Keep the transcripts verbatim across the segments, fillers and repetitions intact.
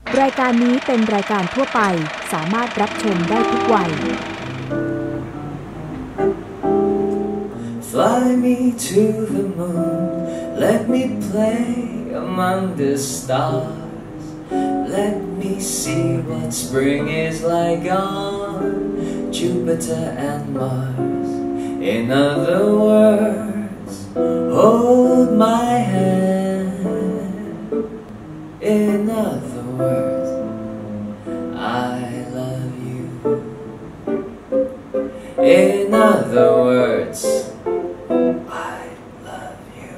รายการนี้เป็นรายการทั่วไปสามารถรับชมได้ทุกวัย Fly me to the moon, let me play among the stars. Let me see what spring is like on Jupiter and Mars. In other words, hold my hand. In other words, I love you. In other words, I love you.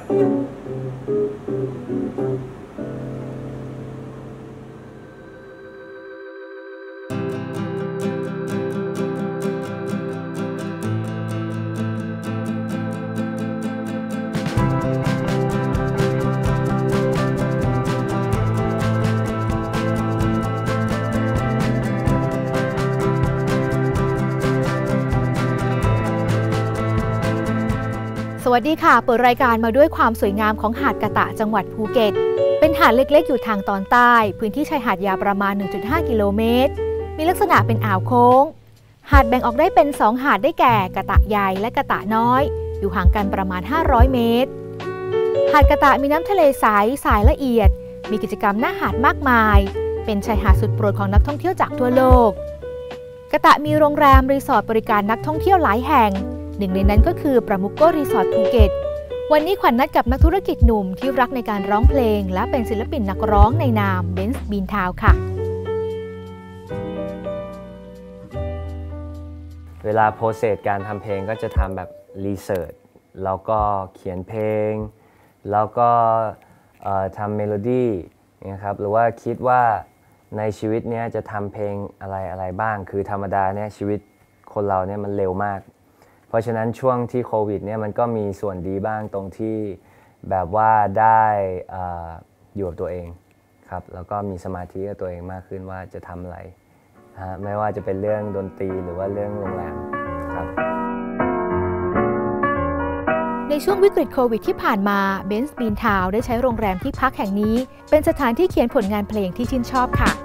สวัสดีค่ะเปิดรายการมาด้วยความสวยงามของหาดกะตะจังหวัดภูเก็ตเป็นหาดเล็กๆอยู่ทางตอนใต้พื้นที่ชายหาดยาวประมาณ หนึ่งจุดห้า กิโลเมตรมีลักษณะเป็นอ่าวโค้งหาดแบ่งออกได้เป็นสองหาดได้แก่กะตะใหญ่และกะตะน้อยอยู่ห่างกันประมาณห้าร้อยเมตรหาดกะตะมีน้ำทะเลใสทรายละเอียดมีกิจกรรมหน้าหาดมากมายเป็นชายหาดสุดโปรดของนักท่องเที่ยวจากทั่วโลกกะตะมีโรงแรมรีสอร์ทบริการนักท่องเที่ยวหลายแห่งหนึ่งในนั้นก็คือปรามุโกรีสอร์ทภูเก็ตวันนี้ขวัญ นัดกับนักธุรกิจหนุ่มที่รักในการร้องเพลงและเป็นศิลปินนักร้องในนามเบนซ์บีนทาวน์ค่ะเวลาโปรเซสการทำเพลงก็จะทำแบบรีเสิร์ชแล้วก็เขียนเพลงแล้วก็ทำเมโลดี้นะครับหรือว่าคิดว่าในชีวิตนี้จะทำเพลงอะไรอะไรบ้างคือธรรมดาเนี่ยชีวิตคนเราเนี่ยมันเร็วมากเพราะฉะนั้นช่วงที่โควิดเนี่ยมันก็มีส่วนดีบ้างตรงที่แบบว่าได้อยู่กับตัวเองครับแล้วก็มีสมาธิกับตัวเองมากขึ้นว่าจะทำอะไรฮะไม่ว่าจะเป็นเรื่องดนตรีหรือว่าเรื่องโรงแรมครับในช่วงวิกฤตโควิดที่ผ่านมาเบนซ์บีนทาวน์ได้ใช้โรงแรมที่พักแห่งนี้เป็นสถานที่เขียนผลงานเพลงที่ชื่นชอบค่ะ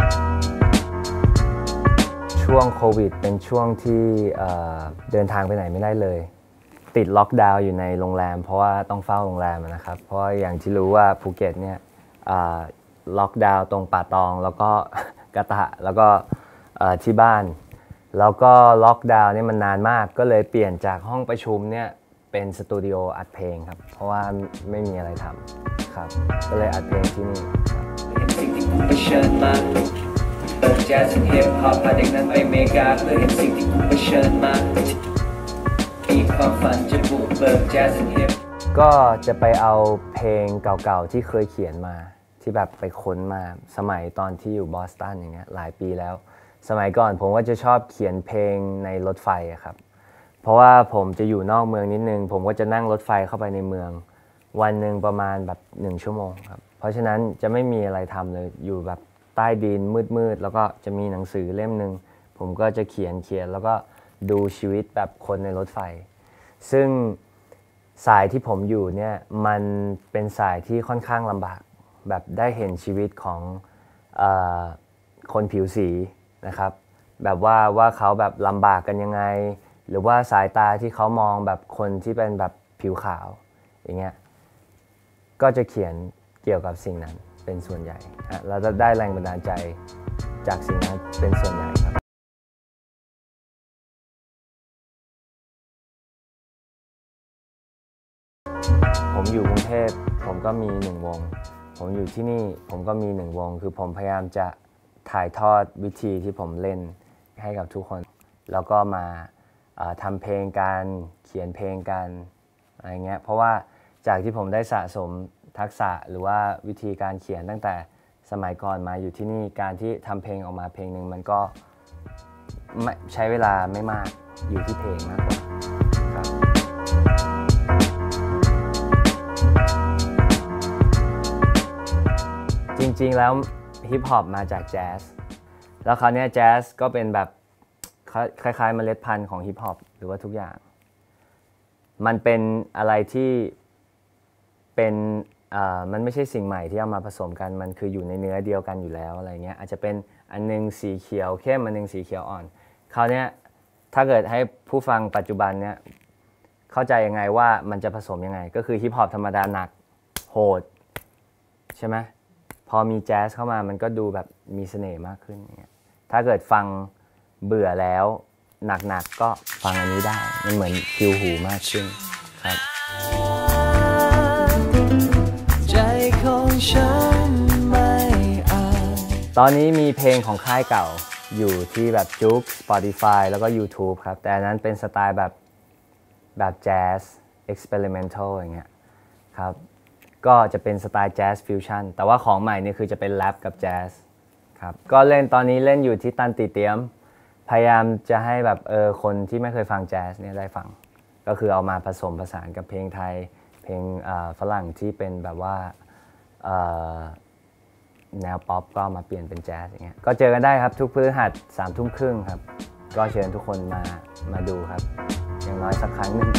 ช่วงโควิดเป็นช่วงที่เดินทางไปไหนไม่ได้เลยติดล็อกดาวน์อยู่ในโรงแรมเพราะว่าต้องเฝ้าโรงแรมนะครับเพราะอย่างที่รู้ว่าภูเก็ตเนี่ยล็อกดาวน์ตรงป่าตองแล้วก็กะตะแล้วก็ที่บ้านแล้วก็ล็อกดาวน์เนี่ยมันนานมากก็เลยเปลี่ยนจากห้องประชุมเนี่ยเป็นสตูดิโออัดเพลงครับเพราะว่าไม่มีอะไรทำครับก็เลยอัดเพลงที่นี่เปิดแจ๊สฮิปฮอปพาเด็กนั้นไปเมกาเพื่อเห็นสิ่งที่กูเผชิญมามีความฝันจะบุกเบิกแจ๊สฮิปก็จะไปเอาเพลงเก่าๆที่เคยเขียนมาที่แบบไปค้นมาสมัยตอนที่อยู่บอสตันอย่างเงี้ยหลายปีแล้วสมัยก่อนผมก็จะชอบเขียนเพลงในรถไฟครับเพราะว่าผมจะอยู่นอกเมืองนิดนึงผมก็จะนั่งรถไฟเข้าไปในเมืองวันหนึ่งประมาณแบบหนึ่งชั่วโมงครับเพราะฉะนั้นจะไม่มีอะไรทำเลยอยู่แบบใต้ดินมืดๆแล้วก็จะมีหนังสือเล่มหนึ่งผมก็จะเขียนเขียนแล้วก็ดูชีวิตแบบคนในรถไฟซึ่งสายที่ผมอยู่เนี่ยมันเป็นสายที่ค่อนข้างลำบากแบบได้เห็นชีวิตของเอ่อคนผิวสีนะครับแบบว่าว่าเขาแบบลำบากกันยังไงหรือว่าสายตาที่เขามองแบบคนที่เป็นแบบผิวขาวอย่างเงี้ยก็จะเขียนเกี่ยวกับสิ่งนั้นเป็นส่วนใหญ่เราจะได้แรงบันดาลใจจากสิ่งนั้นเป็นส่วนใหญ่ครับผมอยู่กรุงเทพผมก็มีหนึ่งวงผมอยู่ที่นี่ผมก็มีหนึ่งวงคือผมพยายามจะถ่ายทอดวิธีที่ผมเล่นให้กับทุกคนแล้วก็มาทำเพลงกันเขียนเพลงกันอะไรเงี้ยเพราะว่าจากที่ผมได้สะสมทักษะหรือว่าวิธีการเขียนตั้งแต่สมัยก่อนมาอยู่ที่นี่การที่ทำเพลงออกมาเพลงหนึ่งมันก็ใช้เวลาไม่มากอยู่ที่เพลงมากกว่าครับจริงๆแล้วฮิปฮอปมาจากแจ๊สแล้วคราวนี้แจ๊สก็เป็นแบบคล้ายๆเมล็ดพันธุ์ของฮิปฮอปหรือว่าทุกอย่างมันเป็นอะไรที่เป็นมันไม่ใช่สิ่งใหม่ที่เอามาผสมกันมันคืออยู่ในเนื้อเดียวกันอยู่แล้วอะไรเงี้ยอาจจะเป็นอันนึงสีเขียวเข้มอันนึงสีเขียวอ่อนคราวนี้ถ้าเกิดให้ผู้ฟังปัจจุบันเนี่ยเข้าใจยังไงว่ามันจะผสมยังไงก็คือฮิปฮอปธรรมดาหนักโหดใช่ไหมพอมีแจ๊สเข้ามามันก็ดูแบบมีเสน่ห์มากขึ้นอย่างเงี้ยถ้าเกิดฟังเบื่อแล้วหนักๆก็ฟังอันนี้ได้มันเหมือนคิวหูมากขึ้นครับใจของฉันไม่อาจตอนนี้มีเพลงของค่ายเก่าอยู่ที่แบบจุ๊ก Spotify แล้วก็ YouTube ครับแต่อันนั้นเป็นสไตล์แบบแบบแจ๊ส experimental อย่างเงี้ยครับก็จะเป็นสไตล์แจ๊สฟิวชั่นแต่ว่าของใหม่นี่คือจะเป็นแรปกับแจ๊สครับก็เล่นตอนนี้เล่นอยู่ที่ตันติเตียมพยายามจะให้แบบเออคนที่ไม่เคยฟังแจ๊สเนี่ยได้ฟังก็คือเอามาผสมผสานกับเพลงไทยเพลงฝรั่งที่เป็นแบบว่าแนวป๊อปก็มาเปลี่ยนเป็นแจ๊สอย่างเงี้ยก็เจอกันได้ครับทุกพฤหัสสามทุ่มครึ่งครับก็เชิญทุกคนมามาดูครับอย่างน้อยสักครั้งหนึ่ง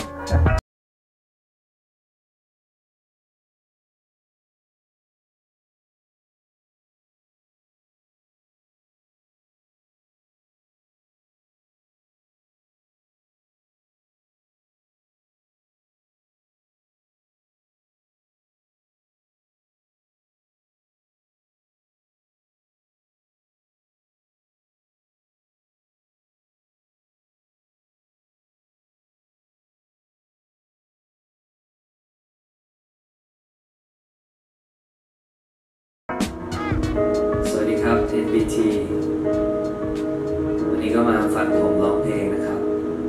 สวัสดีครับ เอ็น บี ที วันนี้ก็มาฟังผมร้องเพลงนะครับ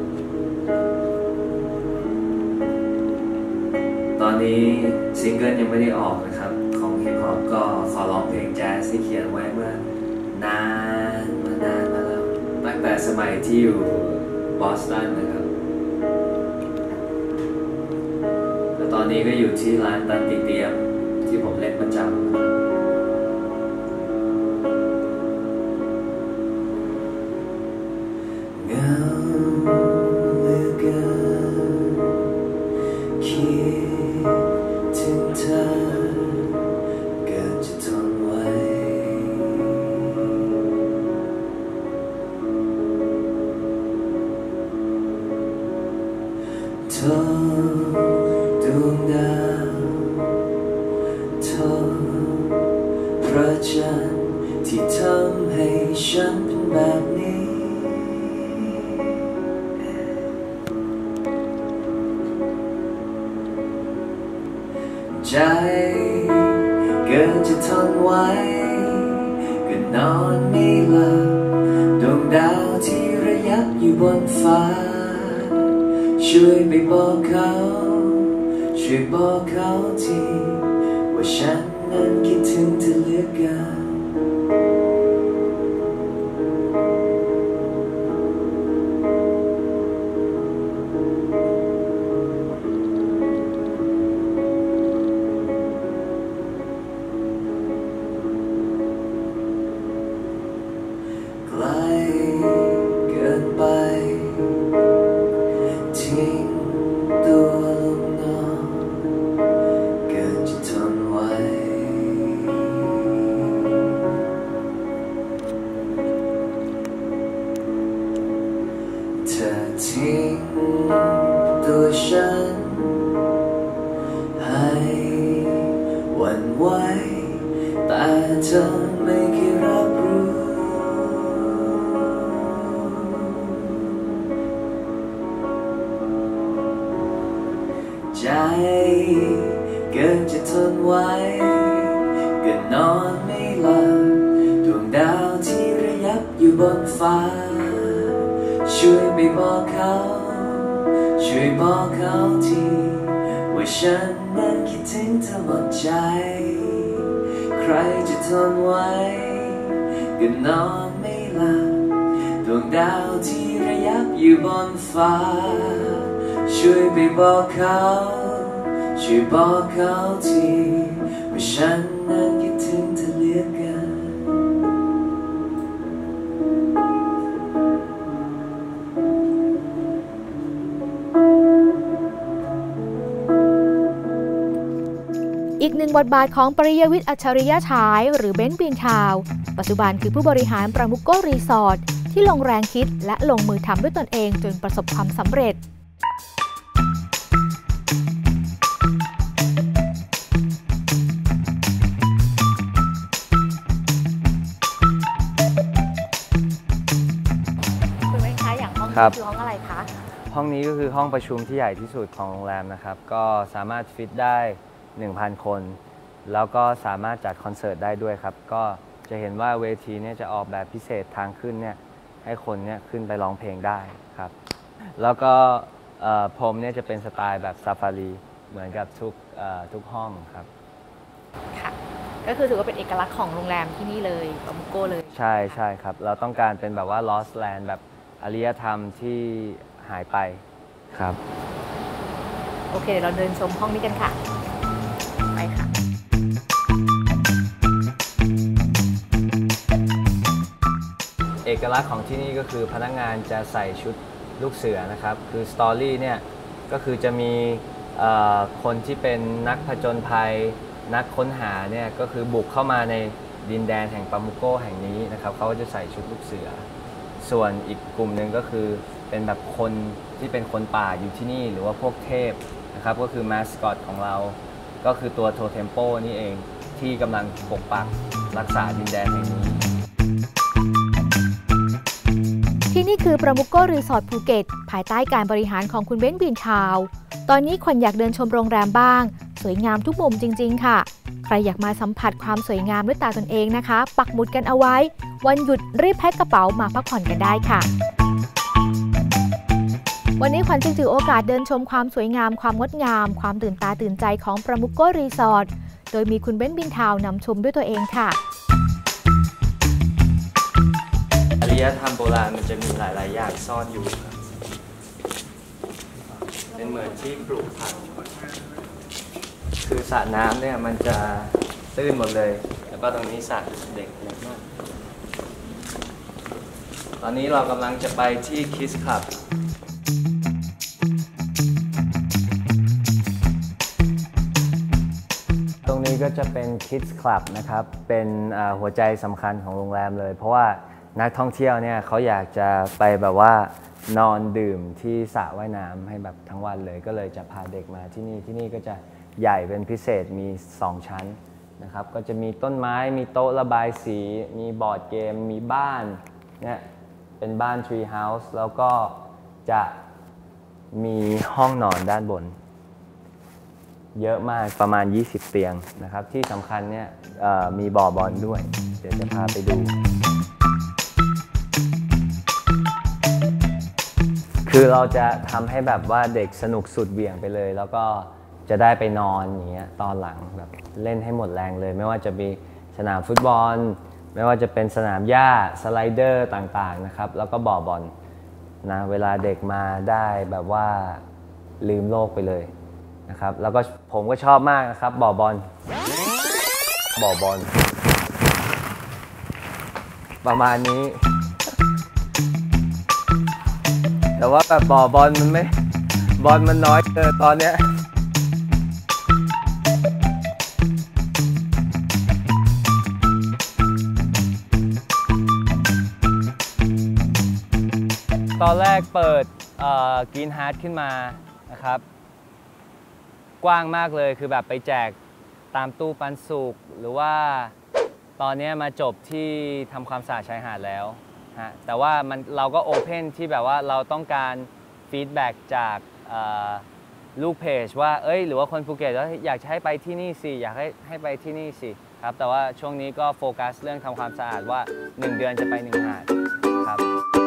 ตอนนี้ซิงเกิลยังไม่ได้ออกนะครับของฮิปฮอปก็ขอร้องเพลงแจ๊สที่เขียนไว้เมื่อนานมานานมาแล้วตั้งแต่สมัยที่อยู่บอสตันนะครับแล้วตอนนี้ก็อยู่ที่ร้านตันติเตียมที่ผมเล่นประจำเหงาเหลือเกินคิดถึงเธอเกิดจะทนไว้โทษดวงดาวโทษพระจันทร์ที่ทำให้ฉันเป็นแบบนี้ใจเกินจะทนไว้ก็นอนไม่หลับดวงดาวที่ระยับอยู่บนฟ้าช่วยไปบอกเขาช่วยบอกเขาทีว่าฉันนั้นคิดถึงเธอเหลือเกินเกินไปทิ้งตัวลงนอนเกินจะทนไว้เธอทิ้งตัวฉันให้หวั่นไหวแต่เธอไม่เคยรับรู้ใจเกินจะทนไว้ก็นอนไม่หลับดวงดาวที่ระยับอยู่บนฟ้าช่วยไปบอกเขาช่วยบอกเขาทีว่าฉันนั้นคิดถึงเธอหมดใจใครจะทนไว้ก็นอนไม่หลับดวงดาวที่ระยับอยู่บนฟ้าช่วยไปบอกเขาช่วยบอกเขาทีว่าฉันนั้นคิดถึงเธอเหลือเกินอีกหนึ่งบทบาทของปริยวิทย์อัจฉริยะฉายหรือเบนซ์บีนทาวน์ปัจจุบันคือผู้บริหารปรามุโกรีสอร์ทที่ลงแรงคิดและลงมือทำด้วยตนเองจนประสบความสำเร็จคุณเบนซ์คะอย่างห้องนี้คือห้องอะไรคะห้องนี้ก็คือห้องประชุมที่ใหญ่ที่สุดของโรงแรมนะครับก็สามารถฟิตได้ หนึ่งพัน คนแล้วก็สามารถจัดคอนเสิร์ตได้ด้วยครับก็จะเห็นว่าเวทีเนี่ยจะออกแบบพิเศษทางขึ้นเนี่ยให้คนเนี่ยขึ้นไปร้องเพลงได้ครับแล้วก็ผมเนี่ยจะเป็นสไตล์แบบซาฟารีเหมือนกับทุกทุกห้องครับค่ะก็คือถือว่าเป็นเอกลักษณ์ของโรงแรมที่นี่เลยปามุโกเลยใช่ใช่ครับเราต้องการเป็นแบบว่า lost land แบบอารยธรรมที่หายไปครับโอเคเดี๋ยวเราเดินชมห้องนี้กันค่ะไปค่ะเอกลักษณ์ของที่นี่ก็คือพนักงานจะใส่ชุดลูกเสือนะครับคือสตอรี่เนี่ยก็คือจะมีคนที่เป็นนักผจญภัยนักค้นหาเนี่ยก็คือบุกเข้ามาในดินแดนแห่งปามุโกแห่งนี้นะครับเขาก็จะใส่ชุดลูกเสือส่วนอีกกลุ่มหนึ่งก็คือเป็นแบบคนที่เป็นคนป่าอยู่ที่นี่หรือว่าพวกเทพนะครับก็คือมาสคอตของเราก็คือตัวโทเทมโปนี่เองที่กำลังปกปักรักษาดินแดนแห่งนี้ที่นี่คือปรามุโกรีสอร์ทภูเก็ตภายใต้การบริหารของคุณเบนซ์บีนทาวน์ตอนนี้คนอยากเดินชมโรงแรมบ้างสวยงามทุกมุมจริงๆค่ะใครอยากมาสัมผัสความสวยงามด้วยตาตนเองนะคะปักหมุดกันเอาไว้วันหยุดรีบแพ็คกระเป๋ามาพักผ่อนกันได้ค่ะวันนี้ขวัญจึงถือโอกาสเดินชมความสวยงามความงดงามความตื่นตาตื่นใจของปรามุโกรีสอร์ทโดยมีคุณเบนซ์บีนทาวน์นำชมด้วยตัวเองค่ะอารยธรรมโบราณมันจะมีหลายๆอย่างซ่อนอยู่ครับเป็นเหมือนที่ปลูกผักคือสระน้ำเนี่ยมันจะตื้นหมดเลยแล้วก็ตรงนี้สระเด็กเล็กมากตอนนี้เรากำลังจะไปที่คิสคลับตรงนี้ก็จะเป็น Kids Club นะครับเป็นหัวใจสำคัญของโรงแรมเลยเพราะว่านักท่องเที่ยวเนี่ยเขาอยากจะไปแบบว่านอนดื่มที่สระว่ายน้ำให้แบบทั้งวันเลยก็เลยจะพาเด็กมาที่นี่ที่นี่ก็จะใหญ่เป็นพิเศษมีสองชั้นนะครับก็จะมีต้นไม้มีโต๊ะระบายสีมีบอร์ดเกมมีบ้านเนี่ยเป็นบ้าน Tree House แล้วก็จะมีห้องนอนด้านบนเยอะมากประมาณยี่สิบเตียงนะครับที่สำคัญเนี่ยมีบ่อบอลด้วยเดี๋ยวจะพาไปดูคือเราจะทำให้แบบว่าเด็กสนุกสุดเหวี่ยงไปเลยแล้วก็จะได้ไปนอนอย่างเงี้ยตอนหลังแบบเล่นให้หมดแรงเลยไม่ว่าจะมีสนามฟุตบอลไม่ว่าจะเป็นสนามหญ้าสไลเดอร์ต่างๆนะครับแล้วก็บ่อบอลนะเวลาเด็กมาได้แบบว่าลืมโลกไปเลยนะครับแล้วก็ผมก็ชอบมากนะครับบ่อบอลบ่อบอลประมาณนี้แต่ว่าแบบบ่อบอลมันไม่บอลมันน้อยเกินตอนเนี้ยตอนแรกเปิดกรีนฮาร์ทขึ้นมานะครับกว้างมากเลยคือแบบไปแจกตามตู้ปันสุกหรือว่าตอนนี้มาจบที่ทำความสะอาดชายหาดแล้วฮะแต่ว่ามันเราก็โอเพนที่แบบว่าเราต้องการฟีดแบ็กจากลูกเพจว่าเอ้ยหรือว่าคนภูเก็ตว่าอยากให้ไปที่นี่สิอยากให้ให้ไปที่นี่สิครับแต่ว่าช่วงนี้ก็โฟกัสเรื่องทำความสะอาดว่าหนึ่งเดือนจะไปหนึ่งหาดครับ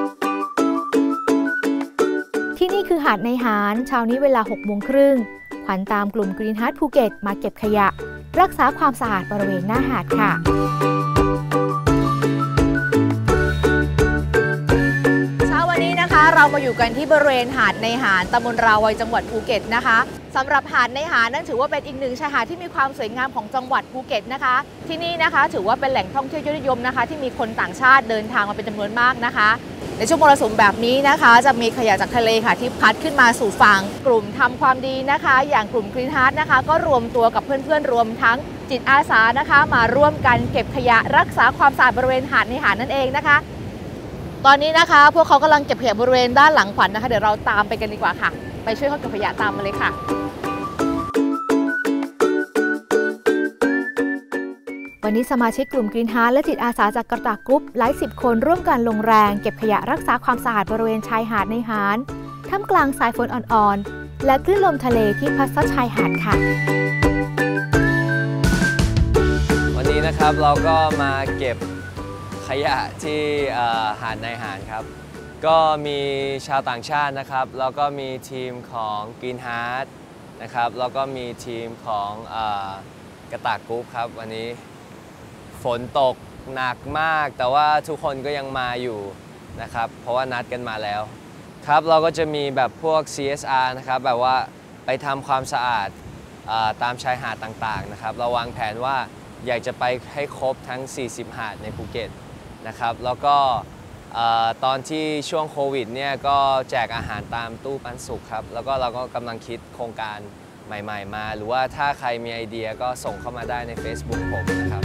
ที่นี่คือหาดในหารเช้านี้เวลาหกโมงครึ่งขวัญตามกลุ่มกรีนฮาร์ทภูเก็ตมาเก็บขยะรักษาความสะอาดบริเวณหน้าหาดค่ะเช้าวันนี้นะคะเรามาอยู่กันที่บริเวณหาดในหารตำบลราวัยจังหวัดภูเก็ตนะคะสำหรับหาดในหารนั้นถือว่าเป็นอีกหนึ่งชายหาดที่มีความสวยงามของจังหวัดภูเก็ตนะคะที่นี่นะคะถือว่าเป็นแหล่งท่องเที่ยวยอดนิยมนะคะที่มีคนต่างชาติเดินทางมาเป็นจำนวนมากนะคะในช่วงมรสุมแบบนี้นะคะจะมีขยะจากทะเลค่ะที่พัดขึ้นมาสู่ฝั่งกลุ่มทำความดีนะคะอย่างกลุ่ม Green Heart นะคะก็รวมตัวกับเพื่อนๆรวมทั้งจิตอาสานะคะมาร่วมกันเก็บขยะรักษาความสะอาดบริเวณหาดในหาดนั่นเองนะคะตอนนี้นะคะพวกเขากำลังเก็บขยะบริเวณด้านหลังขวัญนะคะเดี๋ยวเราตามไปกันดีกว่าค่ะไปช่วยเขาเก็บขยะตามมาเลยค่ะวันนี้สมาชิกกลุ่ม Green Heart และจิตอาสาจากกระตากรุ๊ปหลายสิบคนร่วมกันลงแรงเก็บขยะรักษาความสะอาดบริเวณชายหาดในหาดท่ามกลางสายฝนอ่อนๆและคลื่นลมทะเลที่พัดซัดชายหาดค่ะวันนี้นะครับเราก็มาเก็บขยะที่หาดในหาดครับก็มีชาวต่างชาตินะครับแล้วก็มีทีมของ Green Heart นะครับแล้วก็มีทีมของกระตากกรุ๊ปครับวันนี้ฝนตกหนักมากแต่ว่าทุกคนก็ยังมาอยู่นะครับเพราะว่านัดกันมาแล้วครับเราก็จะมีแบบพวก ซี เอส อาร์ นะครับแบบว่าไปทำความสะอาดตามชายหาดต่างๆนะครับเราวางแผนว่าอยากจะไปให้ครบทั้งสี่สิบหาดในภูเก็ตนะครับแล้วก็ตอนที่ช่วงโควิดเนี่ยก็แจกอาหารตามตู้ปันสุกครับแล้วก็เราก็กำลังคิดโครงการใหม่ๆมาหรือว่าถ้าใครมีไอเดียก็ส่งเข้ามาได้ใน Facebook ผมนะครับ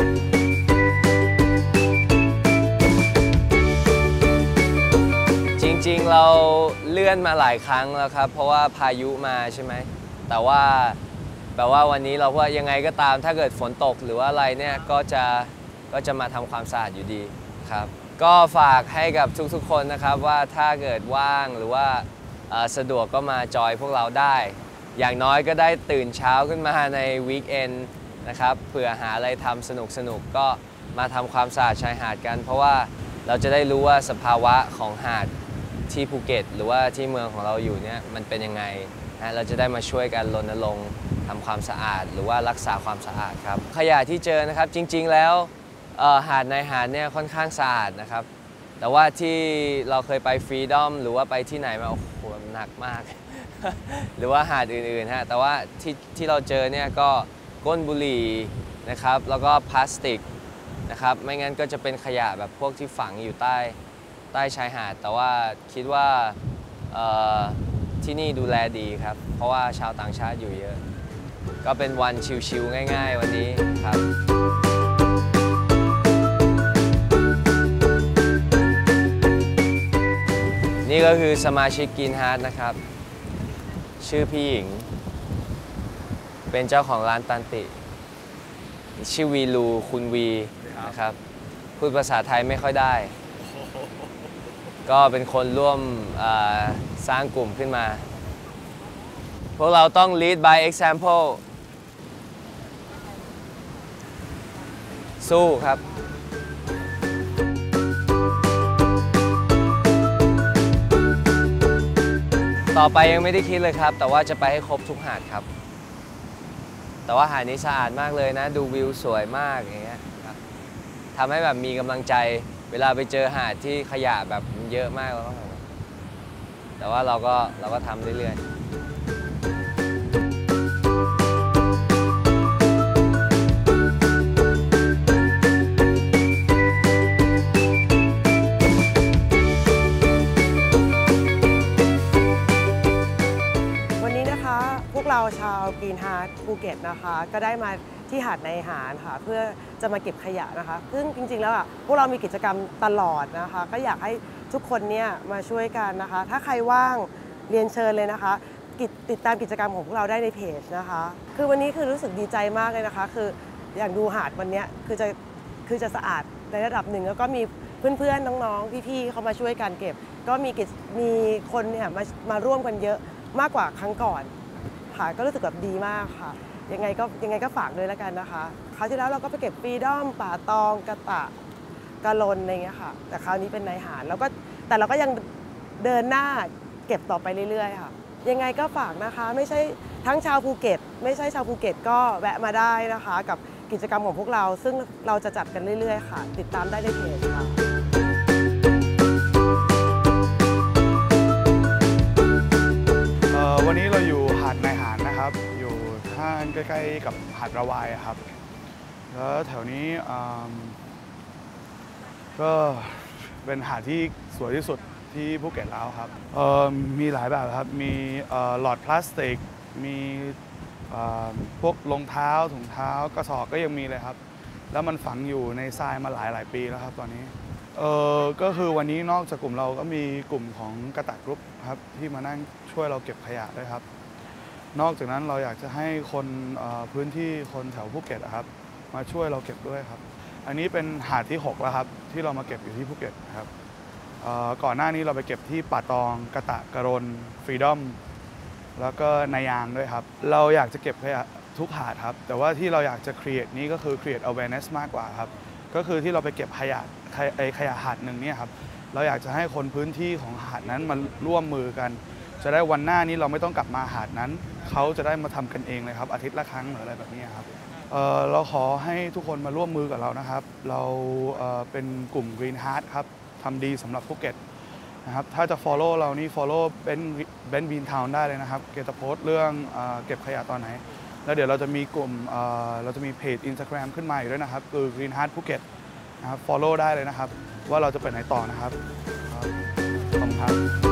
จริงๆเราเลื่อนมาหลายครั้งแล้วครับเพราะว่าพายุมาใช่ไหมแต่ว่าแบบว่าวันนี้เราว่ายังไงก็ตามถ้าเกิดฝนตกหรือว่าอะไรเนี่ยก็จะก็จะมาทำความสะอาดอยู่ดีครับก็ฝากให้กับทุกๆคนนะครับว่าถ้าเกิดว่างหรือว่าสะดวกก็มาจอยพวกเราได้อย่างน้อยก็ได้ตื่นเช้าขึ้นมาในวีคเอนด์นะครับเผื่อหาอะไรทำสนุกๆก็มาทำความสะอาดชายหาดกันเพราะว่าเราจะได้รู้ว่าสภาวะของหาดที่ภูเก็ตหรือว่าที่เมืองของเราอยู่เนี่ยมันเป็นยังไงนะเราจะได้มาช่วยกันรณรงค์ทำความสะอาดหรือว่ารักษาความสะอาดครับขยะที่เจอนะครับจริงๆแล้วหาดในหาดเนี่ยค่อนข้างสะอาดนะครับแต่ว่าที่เราเคยไปฟรีดอมหรือว่าไปที่ไหนมาโอ้โหหนักมาก หรือว่าหาดอื่นๆฮะแต่ว่าที่ที่เราเจอเนี่ยก็ก้นบุหรี่นะครับแล้วก็พลาสติกนะครับไม่งั้นก็จะเป็นขยะแบบพวกที่ฝังอยู่ใต้ใต้ชายหาดแต่ว่าคิดว่าที่นี่ดูแลดีครับเพราะว่าชาวต่างชาติอยู่เยอะก็เป็นวันชิลๆง่ายๆวันนี้ครับนี่ก็คือสมาชิก Green Heart นะครับชื่อพี่หญิงเป็นเจ้าของร้านตันติชื่อวีลูคุณวีนะครับพูดภาษาไทยไม่ค่อยได้ก็เป็นคนร่วมสร้างกลุ่มขึ้นมาพวกเราต้อง lead by example สู้ครับต่อไปยังไม่ได้คิดเลยครับแต่ว่าจะไปให้ครบทุกหาดครับแต่ว่าหาดนี้สะอาดมากเลยนะดูวิวสวยมากอย่างเงี้ยครับทำให้แบบมีกำลังใจเวลาไปเจอหาดที่ขยะแบบเยอะมากแล้วแต่ว่าเราก็เราก็ทำเรื่อยๆพวกเราชาว Green Heart ภูเก็ตนะคะก็ได้มาที่หาดในหาดค่ะเพื่อจะมาเก็บขยะนะคะซึ่งจริงๆแล้วอ่ะพวกเรามีกิจกรรมตลอดนะคะก็อยากให้ทุกคนเนี่ยมาช่วยกันนะคะถ้าใครว่างเรียนเชิญเลยนะคะติดตามกิจกรรมของพวกเราได้ในเพจนะคะคือวันนี้คือรู้สึกดีใจมากเลยนะคะคืออย่างดูหาดวันนี้คือจะคือจะสะอาดในระดับหนึ่งแล้วก็มีเพื่อนๆน้องๆพี่ๆเขามาช่วยกันเก็บก็มีมีคนเนี่ยมามาร่วมกันเยอะมากกว่าครั้งก่อนค่ะก็รู้สึกแบบดีมากค่ะยังไงก็ยังไงก็ฝากด้วยแล้วกันนะคะคราวที่แล้วเราก็ไปเก็บฟรีดอมป่าตองกระตะกะลนอะไรเงี้ยค่ะแต่คราวนี้เป็นนายหาดแล้วก็แต่เราก็ยังเดินหน้าเก็บต่อไปเรื่อยๆค่ะยังไงก็ฝากนะคะไม่ใช่ทั้งชาวภูเก็ตไม่ใช่ชาวภูเก็ตก็แวะมาได้นะคะกับกิจกรรมของพวกเราซึ่งเราจะจัดกันเรื่อยๆค่ะติดตามได้ในเพจค่ะวันนี้เราอยู่หาดในหาดนะครับอยู่ท่านใกล้ๆกับหาดระวายครับแล้วแถวนี้ก็เป็นหาดที่สวยที่สุดทที่ภูเก็ตแล้วครับมีหลายแบบครับมีหลอดพลาสติกมีพวกรองเท้าถุงเท้ากระสอบก็ยังมีเลยครับแล้วมันฝังอยู่ในทรายมาหลายหลายปีแล้วครับตอนนี้เออก็คือวันนี้นอกจากกลุ่มเราก็มีกลุ่มของกระต่ายกรุ๊ปครับที่มานั่งช่วยเราเก็บขยะด้วยครับนอกจากนั้นเราอยากจะให้คนพื้นที่คนแถวภูเก็ตครับมาช่วยเราเก็บด้วยครับอันนี้เป็นหาดที่หกแล้วครับที่เรามาเก็บอยู่ที่ภูเก็ตครับก่อนหน้านี้เราไปเก็บที่ป่าตองกระตะกระรนฟรีดอมแล้วก็นายางด้วยครับเราอยากจะเก็บขยะทุกหาดครับแต่ว่าที่เราอยากจะ create นี้ก็คือ create awareness มากกว่าครับก็คือที่เราไปเก็บขยะไอขยะหาดหนึ่งเนี่ยครับเราอยากจะให้คนพื้นที่ของหาดนั้นมาร่วมมือกันจะได้วันหน้านี้เราไม่ต้องกลับมาหาดนั้นเขาจะได้มาทำกันเองเลยครับอาทิตย์ละครั้งหรืออะไรแบบนี้ครับ เ, เราขอให้ทุกคนมาร่วมมือกับเรานะครับเราเเป็นกลุ่ม Green Heart ครับทำดีสำหรับภูเก็ตนะครับถ้าจะ follow เรานี่ follow เบนเบนบีนทาวน์ได้เลยนะครับเกตโพสต์เรื่องเ, เก็บขยะตอนไหนแล้วเดี๋ยวเราจะมีกลุ่มเ, เราจะมีเพจ Instagram ขึ้นมาอีกด้วยนะครับคือ Green Heart ภูเก็ตนะครับ follow ได้เลยนะครับว่าเราจะไปไหนต่อนะครับขอบคุณครับ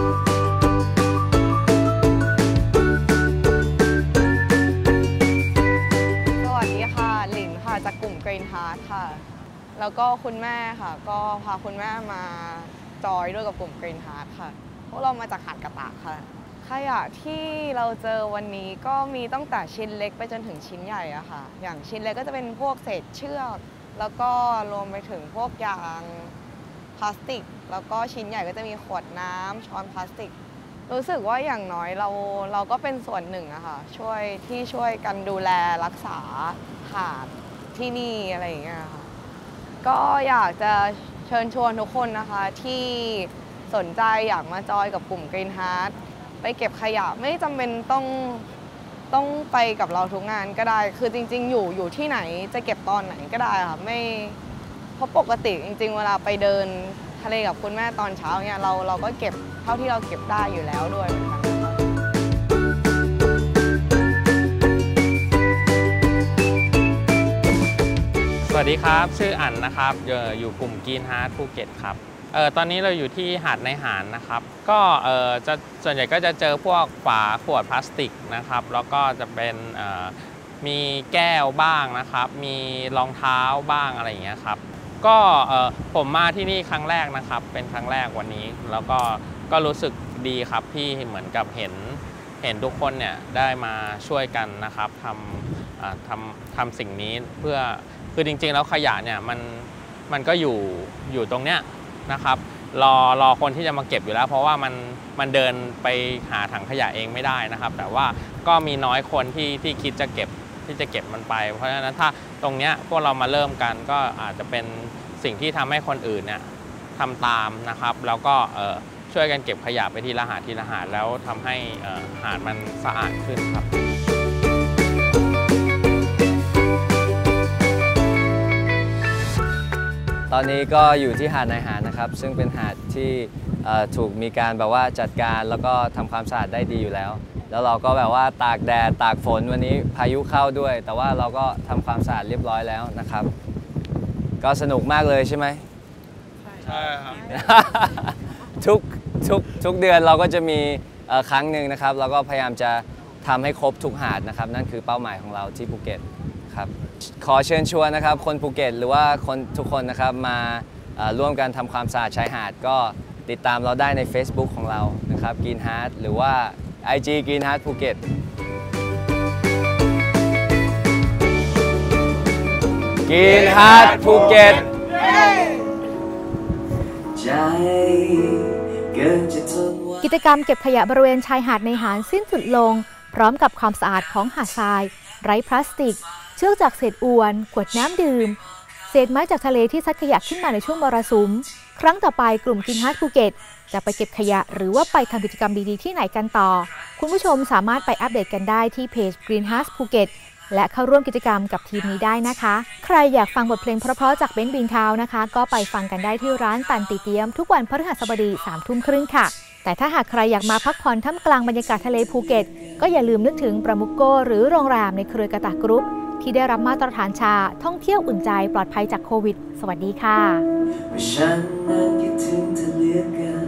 จากกลุ่ม Green Heart ค่ะแล้วก็คุณแม่ค่ะก็พาคุณแม่มาจอยด้วยกับกลุ่ม Green Heart ค่ะพวกเรามาจากหาดกระตะค่ะขยะที่เราเจอวันนี้ก็มีตั้งแต่ชิ้นเล็กไปจนถึงชิ้นใหญ่อะค่ะอย่างชิ้นเล็กก็จะเป็นพวกเศษเชือกแล้วก็รวมไปถึงพวกยางพลาสติกแล้วก็ชิ้นใหญ่ก็จะมีขวดน้ำช้อนพลาสติกรู้สึกว่าอย่างน้อยเราเราก็เป็นส่วนหนึ่งอะค่ะช่วยที่ช่วยกันดูแลรักษาหาดที่นี่อะไรอย่างเงี้ยค่ะก็อยากจะเชิญชวนทุกคนนะคะที่สนใจอยากมาจอยกับกลุ่ม Green Heart ไปเก็บขยะไม่จำเป็นต้องต้องไปกับเราทุกงานก็ได้คือจริงๆอยู่อยู่ที่ไหนจะเก็บตอนไหนก็ได้ค่ะไม่เพราะปกติจริงๆเวลาไปเดินทะเลกับคุณแม่ตอนเช้าเนี่ยเราเราก็เก็บเท่าที่เราเก็บได้อยู่แล้วด้วยเหมือนกันสวัสดีครับชื่ออั๋นนะครับอยู่กลุ่ม Green Heart ภูเก็ตครับเออตอนนี้เราอยู่ที่หาดในหาญนะครับก็เออจะส่วนใหญ่ก็จะเจอพวกฝาขวดพลาสติกนะครับแล้วก็จะเป็นเอ่อมีแก้วบ้างนะครับมีรองเท้าบ้างอะไรอย่างเงี้ยครับก็เออผมมาที่นี่ครั้งแรกนะครับเป็นครั้งแรกวันนี้แล้วก็ก็รู้สึกดีครับที่เหมือนกับเห็นเห็นทุกคนเนี่ยได้มาช่วยกันนะครับทำทำทำสิ่งนี้เพื่อคือจริงๆแล้วขยะเนี่ยมันมันก็อยู่อยู่ตรงเนี้ยนะครับรอรอคนที่จะมาเก็บอยู่แล้วเพราะว่ามันมันเดินไปหาถังขยะเองไม่ได้นะครับแต่ว่าก็มีน้อยคนที่ที่คิดจะเก็บที่จะเก็บมันไปเพราะฉะนั้นถ้าตรงเนี้ยพวกเรามาเริ่มกันก็อาจจะเป็นสิ่งที่ทำให้คนอื่นเนี่ยทำตามนะครับแล้วก็ช่วยกันเก็บขยะไปทีละหาดทีละหาดแล้วทำให้หาดมันสะอาดขึ้นครับตอนนี้ก็อยู่ที่หาดนายหาญนะครับซึ่งเป็นหาดที่ถูกมีการแบบว่าจัดการแล้วก็ทำความสะอาดได้ดีอยู่แล้วแล้วเราก็แบบว่าตากแดดตากฝนวันนี้พายุเข้าด้วยแต่ว่าเราก็ทำความสะอาดเรียบร้อยแล้วนะครับก็สนุกมากเลยใช่ไหมใช่ครับทุกทุกทุกเดือนเราก็จะมีครั้งหนึ่งนะครับเราก็พยายามจะทำให้ครบทุกหาดนะครับนั่นคือเป้าหมายของเราที่ภูเก็ตครับขอเชิญชวนนะครับคนภูเก็ตหรือว่าคนทุกคนนะครับมาร่วมกันทำความสะอาดชายหาดก็ติดตามเราได้ใน Facebook ของเรานะครับ Green Heart หรือว่า ไอ จี Green Heart ภูเก็ต Green Heart ภูเก็ตกิจกรรมเก็บขยะบริเวณชายหาดในหาญสิ้นสุดลงพร้อมกับความสะอาดของหาดทรายไร้พลาสติกเชือกจากเศษอวนขวดน้ำดื่มเศษไม้จากทะเลที่ซัดขยะขึ้นมาในช่วงมรสุมครั้งต่อไปกลุ่ม Green Heart ภูเก็ตจะไปเก็บขยะหรือว่าไปทำกิจกรรมดีๆที่ไหนกันต่อคุณผู้ชมสามารถไปอัปเดตกันได้ที่เพจ Green Heart ภูเก็ตและเข้าร่วมกิจกรรมกับทีมนี้ได้นะคะใครอยากฟังบทเพลงเพราะๆจากเบนซ์บีนทาวน์นะคะก็ไปฟังกันได้ที่ร้านตันติเตียมทุกวันพฤหัสบดีสามทุ่มครึ่งค่ะแต่ถ้าหากใครอยากมาพักผ่อนท่ามกลางบรรยากาศทะเลภูเก็ตก็อย่าลืมนึกถึงประมุกโกหรือโรงแรมในเครือกระตากรุ๊ปที่ได้รับมาตรฐานชาท่องเที่ยวอุ่นใจปลอดภัยจากโควิดสวัสดีค่ะฉันนั้นคิดถึงเธอเหลือเกิน